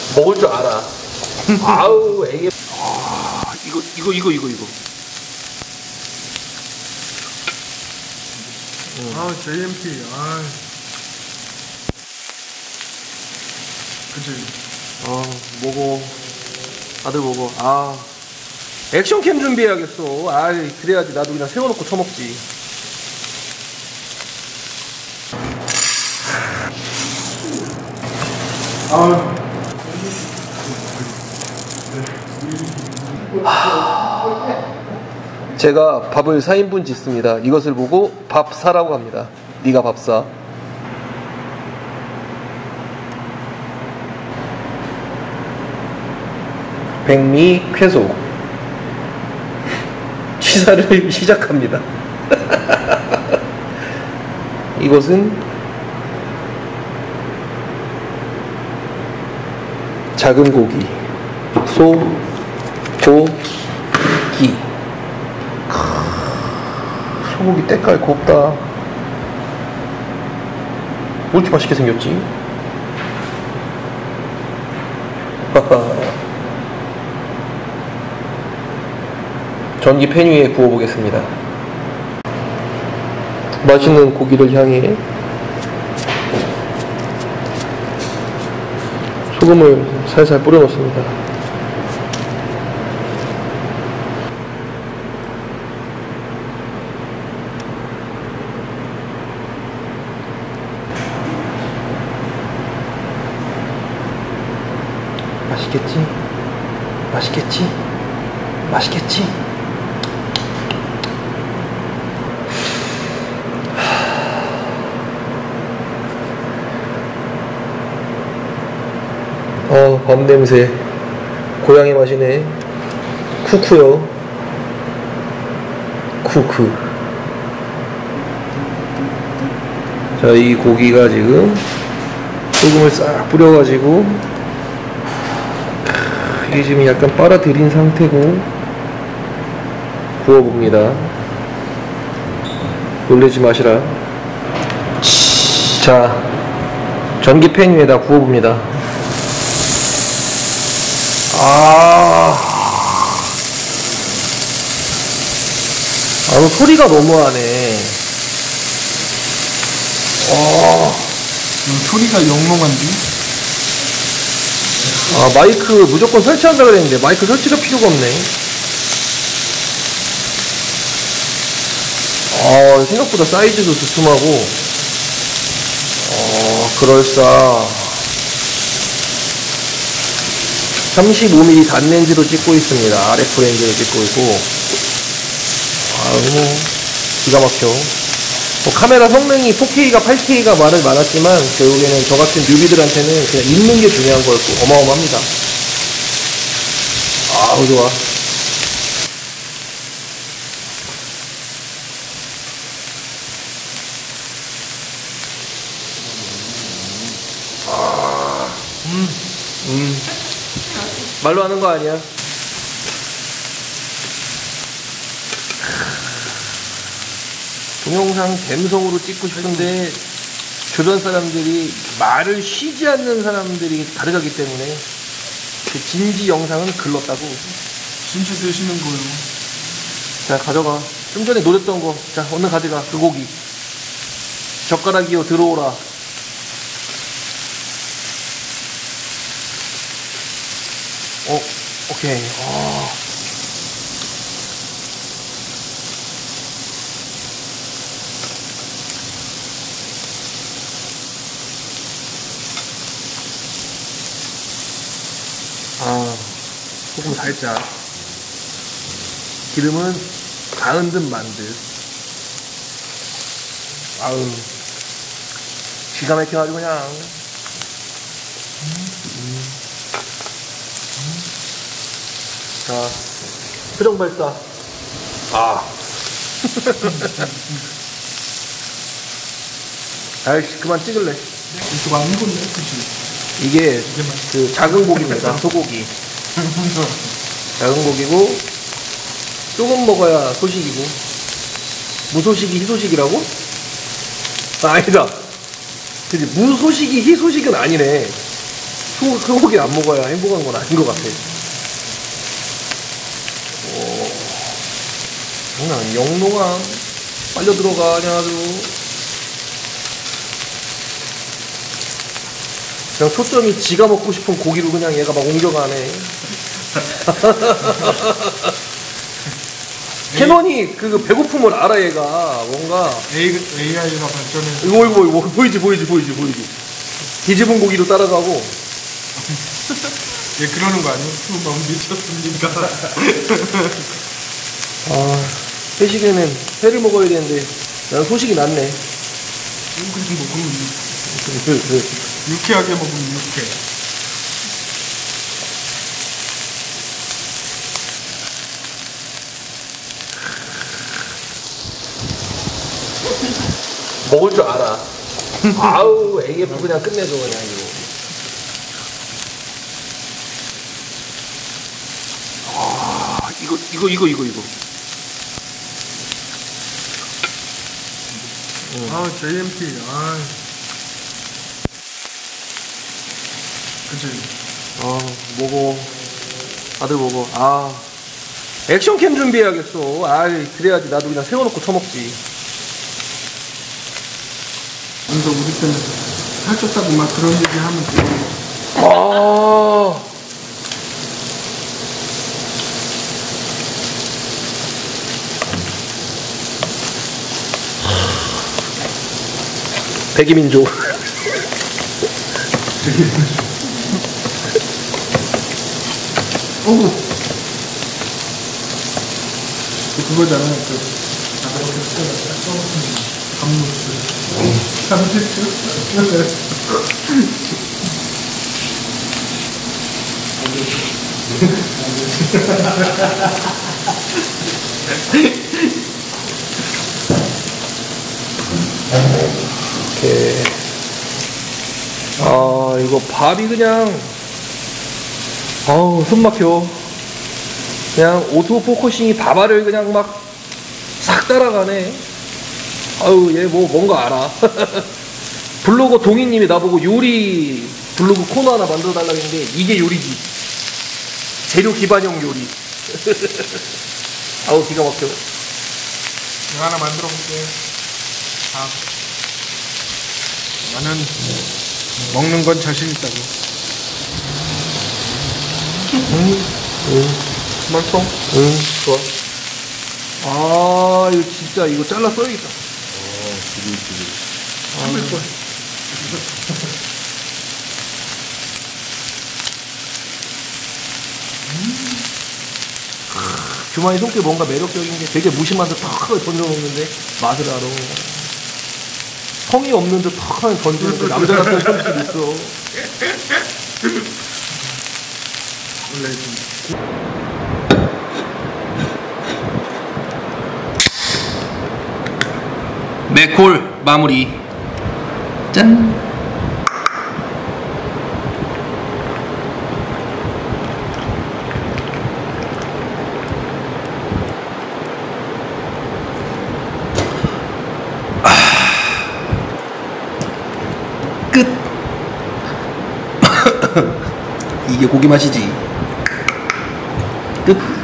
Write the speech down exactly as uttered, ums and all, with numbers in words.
먹을 줄 알아. 아우 애기. 아 이거 이거 이거 이거 이거. 음. 아 제이엠티. 아. 그치. 아 먹어. 다들 먹어. 아 액션캠 준비해야겠어. 아 그래야지 나도 그냥 세워놓고 처먹지. 아. 제가 밥을 사 인분 짓습니다. 이것을 보고 밥 사라고 합니다. 네가 밥 사. 백미 쾌속 취사를 시작합니다. 이것은 작은 고기, 소, 고기. 소고기 때깔 곱다. 왜 이렇게 맛있게 생겼지? 전기 팬 위에 구워보겠습니다. 맛있는 고기를 향해 소금을 살살 뿌려 넣습니다. 맛있겠지? 맛있겠지? 맛있겠지? 어, 밥 냄새. 고양이 맛이네. 쿠쿠요. 쿠쿠. 자, 이 고기가 지금 소금을 싹 뿌려가지고 이게 지금 약간 빨아들인 상태고 구워봅니다. 놀라지 마시라. 자, 전기 팬 위에다 구워봅니다. 아, 아, 소리가 너무하네. 와, 소리가 영롱한데? 아, 마이크 무조건 설치한다 그랬는데 마이크 설치가 필요가 없네. 아, 생각보다 사이즈도 두툼하고 어, 그럴싸. 삼십오 밀리미터 단렌즈로 찍고 있습니다. 알에프 렌즈로 찍고 있고. 아유, 뭐 기가 막혀. 뭐 카메라 성능이 포케이가 팔케이가 말은 많았지만 결국에는 저 같은 뉴비들한테는 그냥 있는 게 중요한 거였고 어마어마합니다. 아우 좋아. 아, 음, 음. 말로 하는 거 아니야. 동영상 갬성으로 찍고 싶은데 주변 사람들이 말을 쉬지 않는 사람들이 가득하기 때문에 그 진지 영상은 글렀다고. 진짜 쓰시는 거예요. 자, 가져가. 좀 전에 노렸던 거. 자, 얼른 가져가. 그 고기. 젓가락이요, 들어오라. 어, 오케이. 아. 아, 소금 살짝. 기름은 가은 듯 만 듯. 아우, 기가 막혀가지고 그냥. 음. 자, 표정 발사. 아. 아이씨, 그만 찍을래. 이거 안 익었네, 그치? 이게 그 작은 고기입니다. 소고기. 작은 고기고 조금 먹어야 소식이고. 무소식이 희소식이라고? 아, 아니다. 그치, 무소식이 희소식은 아니네. 소, 소고기 안 먹어야 행복한 건 아닌 것 같아. 오, 장난 영롱함 빨려 들어가 그냥 아주. 그냥 초점이 지가 먹고 싶은 고기로 그냥 얘가 막 옮겨가네. 캐논이 그 배고픔을 알아. 얘가 뭔가 에이아이가 발전해서 이거 이거 이거 보이지 보이지 보이지 보이지. 뒤집은 고기로 따라가고. 얘 그러는 거 아니야? 수 너무 미쳤습니까? 아, 회식에는 회를 먹어야 되는데 난 소식이 낫네. 그냥 먹으면 유쾌하게 먹으면 유쾌. 먹을 줄 알아. 아우 에이에프 그냥 끝내줘 그냥 이거. 아 이거 이거 이거 이거 이거. 아 제이엠피 아 그치. 아 먹어. 다들 먹어. 아 액션캠 준비해야겠어. 아 그래야지 나도 그냥 세워놓고 처먹지. 근데 우리 때는 살쪘다고 막 그런 얘기 하면 돼. 아 백이민족. 어구 그거잖아. 그 감무스 오케이. 아 이거 밥이 그냥 아우 숨 막혀. 그냥 오토 포커싱이 밥알을 그냥 막 싹 따라가네. 아유 얘 뭐 뭔가 알아. 블로거 동희님이 나보고 요리 블로그 코너 하나 만들어 달라고 했는데 이게 요리지. 재료 기반형 요리. 아우 기가 막혀. 내가 하나 만들어 볼게. 아, 나는 먹는 건 자신 있다고. 응, 응, 맛있어. 응, 좋아. 아, 이거 진짜 이거 잘라 써야겠다. 어, 지금 지금. 참을 걸. 주만이 손길 뭔가 매력적인 게 되게 무심한 듯 턱 하고 던져놓는데 맛을 알아. 성의 없는 듯 턱 하고 던지는데 남자 같은 손길 있어. 원래 좀 맥콜 마무리. 짠. 끝. 이게 고기 맛이지. 끝.